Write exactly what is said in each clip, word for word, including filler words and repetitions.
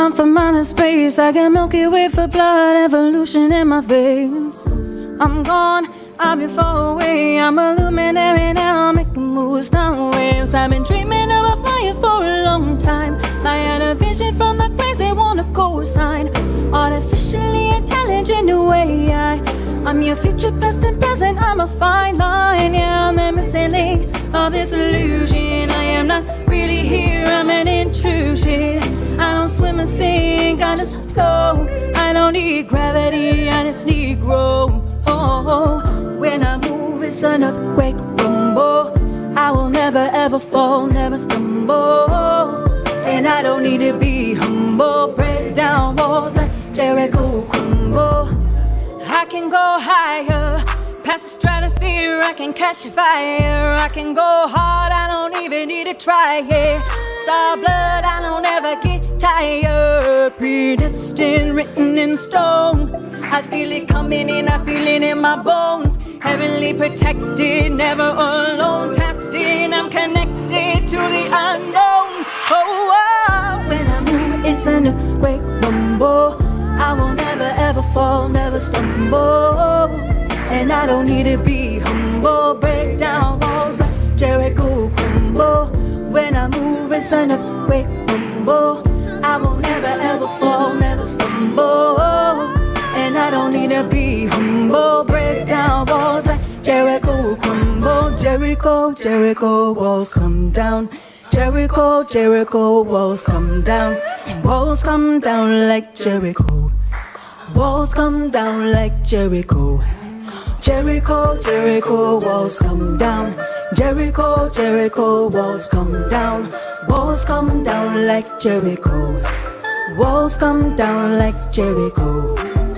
I'm from outer space, I got Milky Way for blood, evolution in my veins. I'm gone, I've been far away, I'm a luminary now, making moves, not waves. I've been dreaming of a fire for a long time. I had a vision from the crazy, wanna co-sign. Artificially intelligent way, I, I'm your future, past and present, I'm a fine line. Yeah, I'm the missing link of this illusion. I am not really here, I'm an intrusion. I don't swim and sink, I just flow. I don't need gravity, I just need growth. Oh, when I move, it's an earthquake rumble. I will never ever fall, never stumble. And I don't need to be humble. Break down walls like Jericho crumble. I can go higher, past the stratosphere, I can catch fire. I can go hard, I don't even need to try it. Star blood, I don't ever get tired. Predestined, written in stone. I feel it coming in, I feel it in my bones. Heavenly protected, never alone. Tapped in, I'm connected to the unknown. Oh, oh. When I move, it's an earthquake rumble. I will never ever fall, never stumble. And I don't need to be humble. Break down walls like Jericho crumble. When I move, it's an earthquake rumble. I will never ever fall, never stumble. And I don't need to be humble. Break down walls like Jericho crumble. Jericho, Jericho, walls come down. Jericho, Jericho, walls come down. Walls come down like Jericho. Walls come down like Jericho. Jericho, Jericho, walls come down. Jericho, Jericho, walls come down. Walls come down like Jericho. Walls come down like Jericho.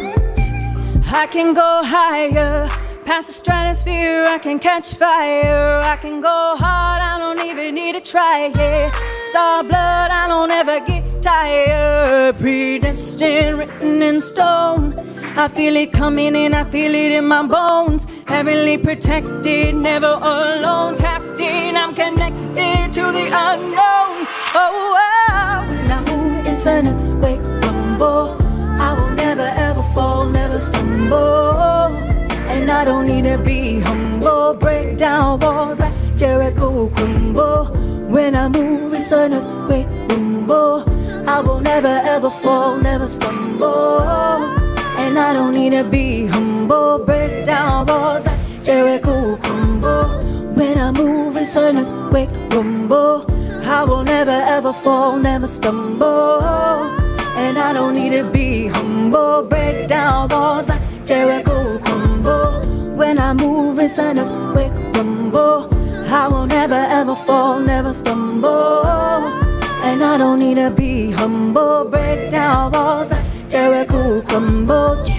I can go higher, past the stratosphere, I can catch fire. I can go hard, I don't even need to try it. Star blood, I don't ever get tired. Predestined, written in stone. I feel it coming in, I feel it in my bones. Heavenly protected, never alone. Tapped in, I'm connected to the unknown. Oh, oh. When I move, it's an earthquake rumble. I will never ever fall, never stumble. And I don't need to be humble. Break down walls like Jericho crumble. When I move, it's an earthquake rumble. I will never ever fall, never stumble. And I don't need to be humble. Break down walls like Jericho crumble. When I move, it's an earthquake rumble. I will never ever fall, never stumble. And I don't need to be humble. Break down walls like Jericho crumble. When I move, it's an earthquake rumble. I will never ever fall, never stumble. And I don't need to be humble. Break down walls like Jericho crumble.